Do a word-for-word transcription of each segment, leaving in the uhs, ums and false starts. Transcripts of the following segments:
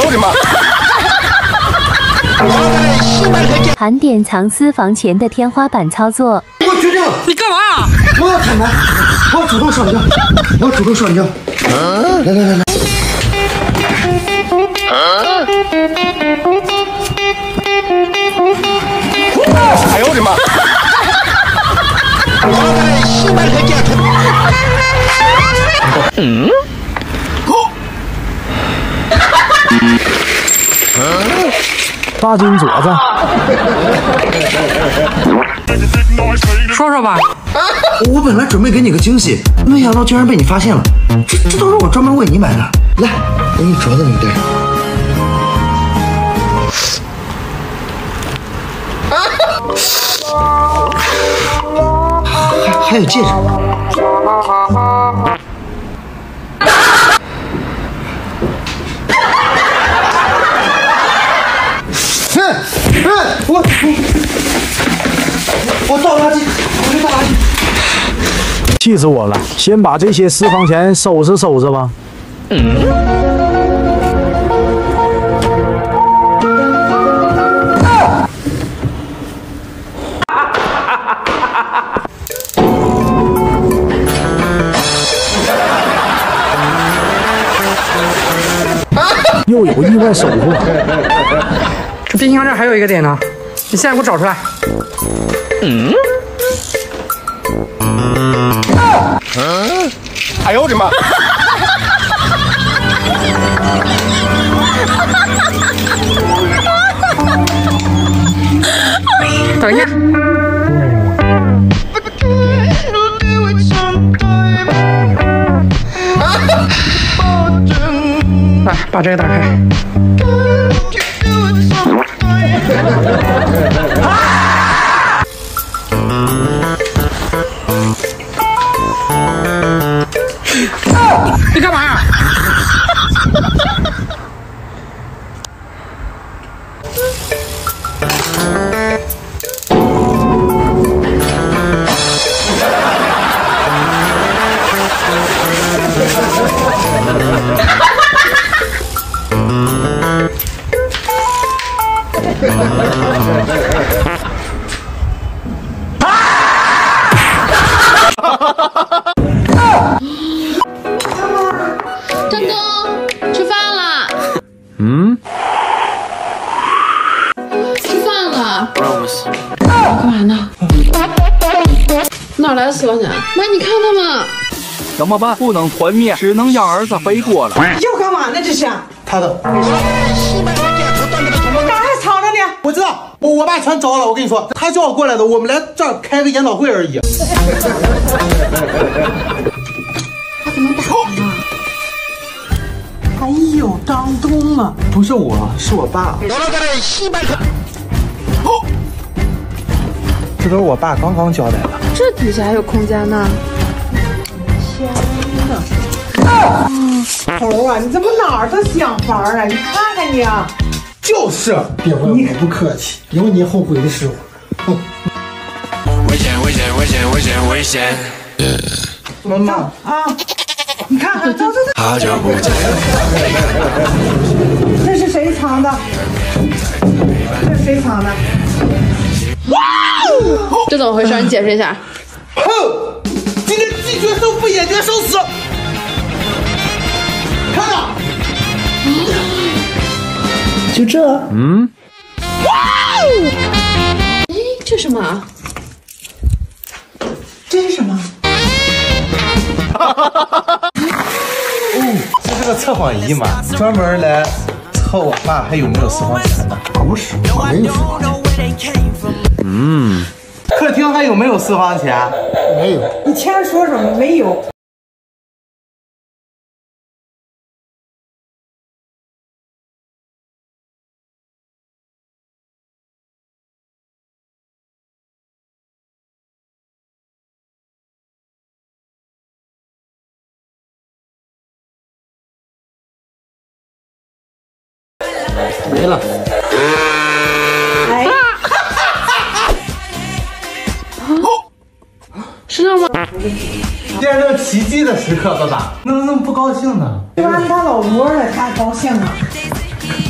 我的妈！ 盘点藏私房钱的天花板操作。 我决定了， 你干嘛？ 我要坦白，我要主动上交，我要主动上交。来来来来。 哎呦我的妈！嗯。 大金镯子， 说说吧。 我本来准备给你个惊喜，没想到竟然被你发现了。这这都是我专门为你买的。来，我给你镯子你戴上。还还有戒指。我我我倒垃圾，我去倒垃圾。 气死我了！先把这些私房钱收拾收拾吧。嗯。又有意外收获。 这冰箱这还有一个点呢，你现在给我找出来。 嗯。嗯。哎呦我的妈！ 等一下。来，把这个打开。你干嘛呀？ 张东，吃饭了。 嗯。 吃饭了。干嘛呢？哪来的私房钱？妈，你看他们。 怎么办？不能团灭，只能让儿子背锅了。 又干嘛呢？这是他的。 哪还藏着呢？ 我知道，我我爸全招了。我跟你说，他叫我过来的，我们来这儿开个研讨会而已。 他怎么打的呢？ 哎呦，张东啊！ 不是我，是我爸。这都是我爸刚刚交代的。 这底下还有空间呢。 天哪！头啊，你怎么哪儿的想法啊？你看看你啊！ 就是，别怪我不客气，有你后悔的时候。哼。 危险！危险！危险！危险！危险！ 妈妈啊！你看看，走走走。 好久不见。 这是谁藏的？这是谁藏的？ 哇！这怎么回事？你解释一下。 哼！今天鸡决胜负，眼决生死。看到？就这。 嗯。 哇！哎，这是什么？ 这是什么？ 哦，这是个测谎仪嘛，专门来测我爸还有没有私房钱的。不是，我没有私房钱。嗯。客厅还有没有私房钱？没有。 你前面说什么？没有。 没了。 哎， 是这吗？ 见证奇迹的时刻，爸爸，那怎么不高兴呢？ 抓他老窝了，他高兴啊。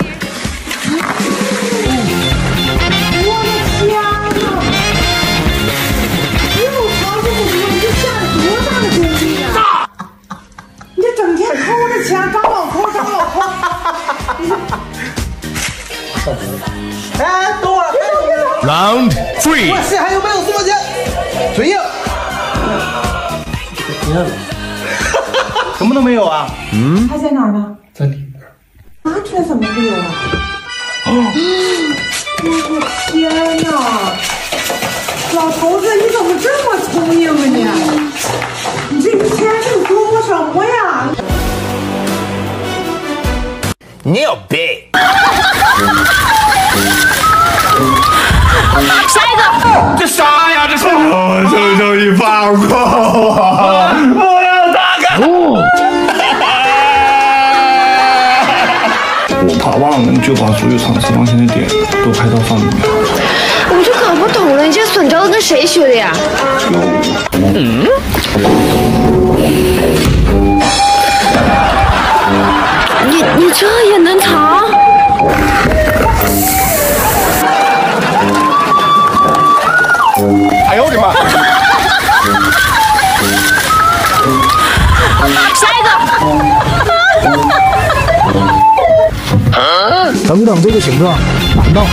Round three。 我谁还有没有私房钱？嘴硬。什么都没有啊？ 嗯。他在哪儿呢？ 在里面。 啊，这怎么会有啊？哦，我的天哪！老头子，你怎么这么聪明啊你？你这一天是做过什么呀？ 你有病！ 下一个。 这啥呀？这是！我求求你放过我！我要打开！ 我怕忘了，就把所有藏私房钱的点都拍到饭里面。 我就搞不懂了，你这损招子跟谁学的呀？ 嗯。 你你这也能藏？ 哎呦我的妈！ 下一个。 等等，这个形状，难道？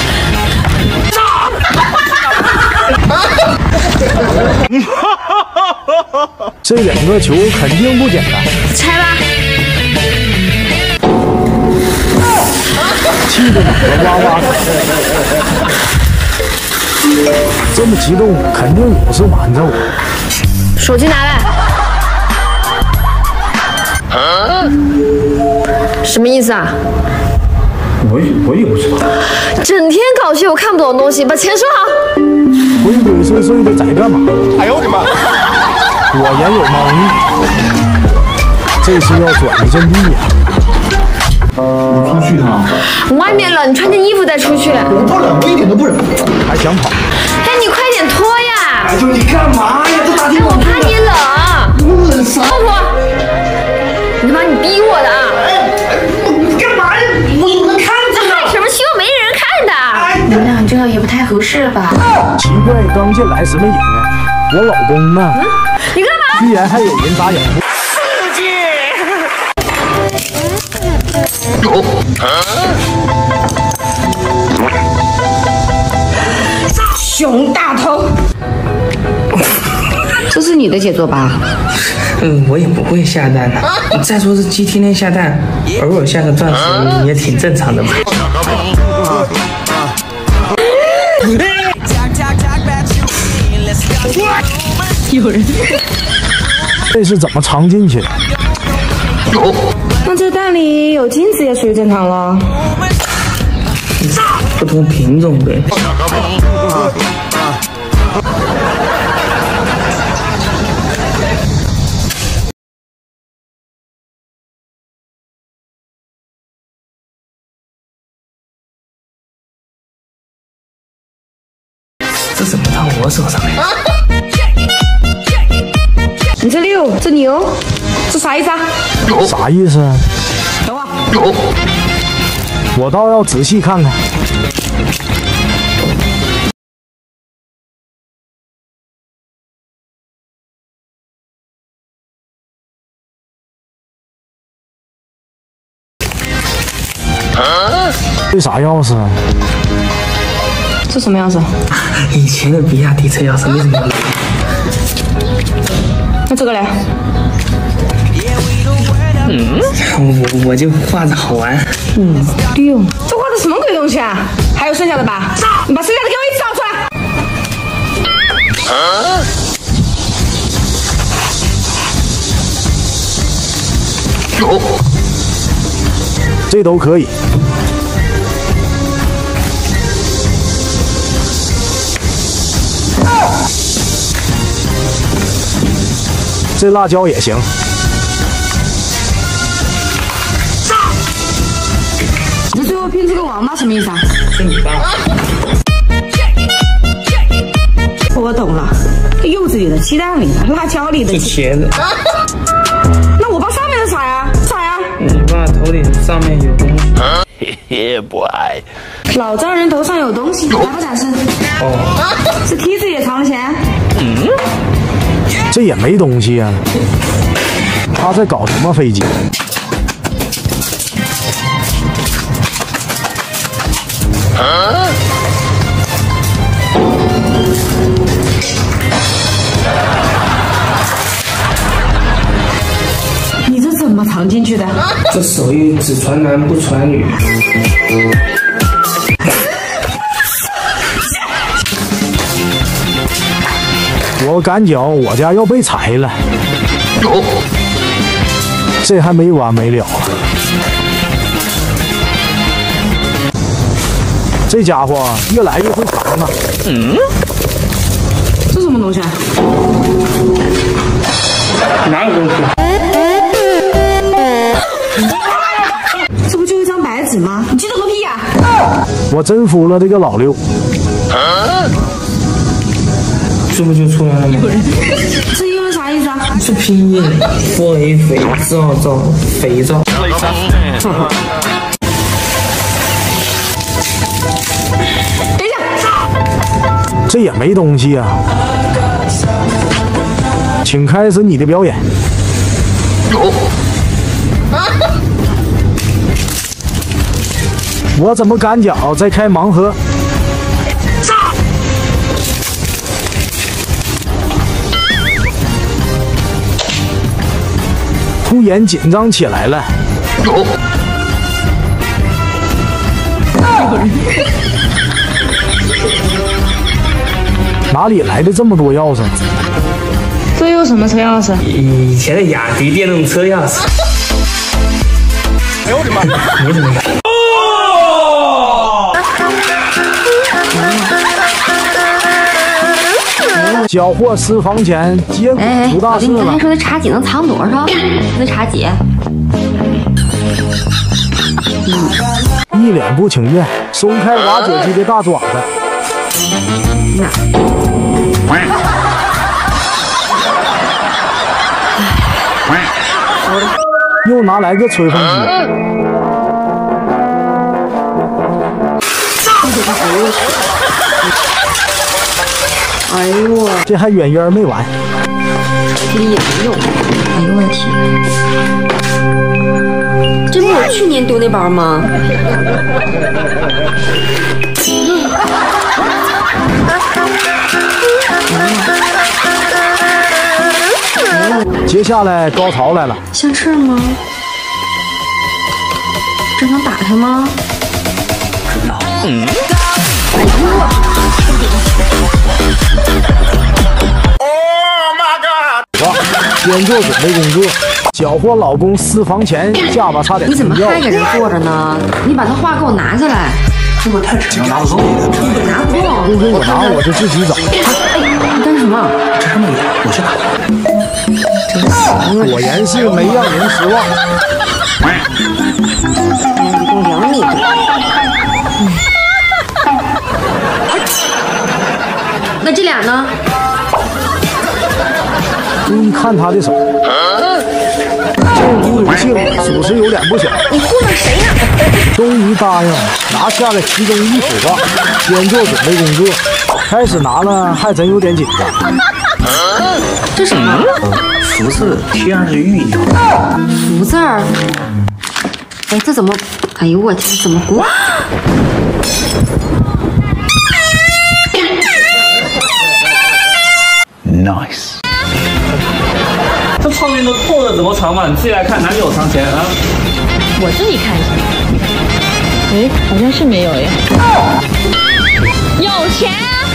这两个球肯定不简单。 拆吧。 气得脑袋哇哇的。这么激动，肯定有事瞒着我。 手机拿来。啊、什么意思啊？ 我也我也不知道。 整天搞些我看不懂的东西，把钱收好。 鬼鬼祟祟的在干嘛？ 哎呦我的妈！ 果然有猫腻，这是要转移阵地呀、 啊！我出去啊！ 外面冷，你穿件衣服再出去。 我不冷，我一点都不冷。 还想跑？ 哎，你快点脱呀！ 哎呦，你干嘛呀？都打电话。 我怕你冷。 我冷啥？ 不不，你他妈你逼我的啊！ 你干嘛呀？我有人看着呢。 害什么羞？没人看的。 你们俩这样也不太合适吧？ 奇怪，刚进来什么人啊？我老公呢？ 嗯，你干嘛？ 居然还有人打掩护。 刺激！ 熊大头，这是你的杰作吧？ 嗯，我也不会下蛋的。再说这鸡天天下蛋，偶尔下个钻石也挺正常的嘛。 有人。 这是怎么藏进去的？ 那这蛋里有金子也属于正常了。 不同品种呗。这怎么到我手上来？ 你这六，这牛，这啥意思啊？ 啥意思啊？ 等会儿。 我倒要仔细看看。这啥钥匙啊？ 这什么钥匙？ 以前的比亚迪车钥匙没什么用。 那这个嘞？ 嗯，我我就画着好玩。 嗯，六，这画的什么鬼东西啊？还有剩下的吧？你把剩下的给我一起找出来。啊？ 有，这都可以。这辣椒也行。 你最后拼出个王八什么意思啊？ 是你爸。 我懂了，柚子里的、鸡蛋里的、辣椒里的。 是茄子。 那我爸上面是啥呀？啥呀？ 你爸头顶上面有东西。 嘿嘿，不爱。 老丈人头上有东西，来不展示。哦。这梯子也藏了钱。嗯。 这也没东西啊！他在搞什么飞机？ 啊！ 这手艺只传男不传女。 我感觉我家要被拆了，这还没完没了啊！这家伙越来越会藏了。 嗯，这什么东西啊？ 哪有东西？ 这不就一张白纸吗？你记得个屁呀！ 我真服了这个老六。 这不就出来了吗？ 这英文啥意思啊？ 是拼音，肥肥皂皂肥皂。 等一下， 这也没东西啊！请开始你的表演。我怎么感觉在开盲盒？突然紧张起来了。哪里来的这么多钥匙？ 这有什么车钥匙？ 以前的雅迪电动车钥匙。 哎呦我的妈！ 你怎么样？ 缴获私房钱，结果出大事了。 你刚才说的茶几能藏多少？那茶几。 一脸不情愿，松开挖掘机的大爪子。又拿来个吹风机。 哎呦我， 这还远远没完。 这也没有。哎呦我的天！这不是我去年丢那包吗？ 接下来高潮来了。 想吃吗？这能打开吗？嗯。哎呦！ 先做准备工作，缴获老公私房钱，下巴差点。 你怎么还搁这坐着呢？你把那画给我拿下来。这我太沉了，拿不动。拿不动。 不给我拿，我就自己找。 哎，你干什么？ 这上面有，我去拿。果然是没让人失望。 一共两米多。那这俩呢？ 注意看他的手，这鼓有劲，属实有点不小。 你糊弄谁呢？ 终于答应拿下了其中一幅画，先做准备工作，开始拿了还真有点紧张。 这什么？ 福字贴上是寓意。 福字儿？哎，这怎么？哎呦我天，怎么刮？ Nice。 这泡面都透了，怎么藏嘛？你自己来看，哪里有藏钱啊？ 我自己看一下。哎，好像是没有耶。有钱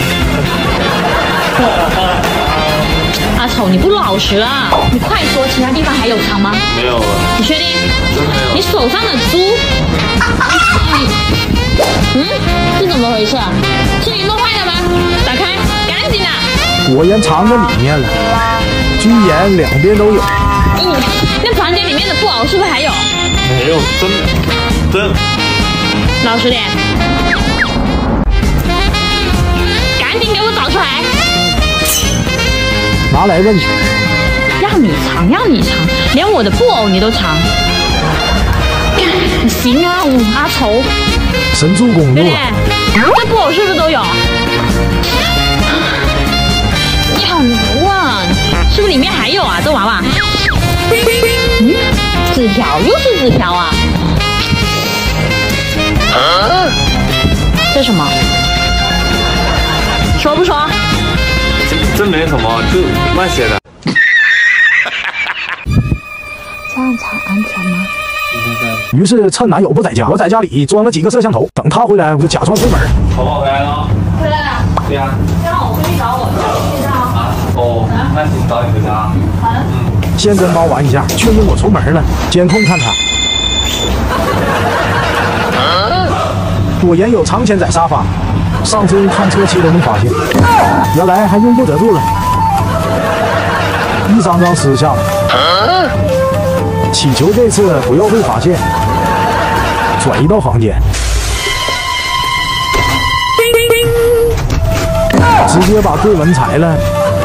啊！阿丑，你不老实了，你快说，其他地方还有藏吗？ 没有了。 你确定？你手上的珠？嗯，是怎么回事啊？是你弄坏的吗？打开，赶紧的！ 果然藏在里面了，居然两边都有。 嗯，那房间里面的布偶是不是还有？ 没有，真的，真的。 老实点，赶紧给我找出来！ 拿来吧你。 让你藏，让你藏，连我的布偶你都藏。行啊，阿丑。 神助攻对不对？这布偶是不是都有？ 哇，是不是里面还有啊？这娃娃，嗯，纸条又是纸条啊！啊这什么？说不说？ 真真没什么，就乱写的。 这样才安全吗？ 于是趁男友不在家，我在家里装了几个摄像头，等他回来我就假装出门。 宝宝回来了？ 回来了。 对呀、啊。 先让我闺蜜找我，现在啊。 哦，那请早点回家。 好的。 嗯，先跟猫玩一下，确认我出门了，监控看他。果然有藏钱在沙发，上次看车漆都没发现，原来还用不得住了，一张张撕下了。祈求这次不要被发现，转移到房间，直接把柜门拆了。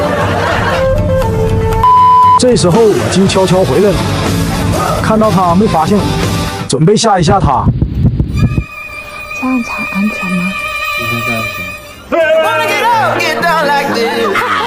这时候我就悄悄回来了，看到他没发现我，准备吓一吓他。 这样才安全吗？ 应该是安全。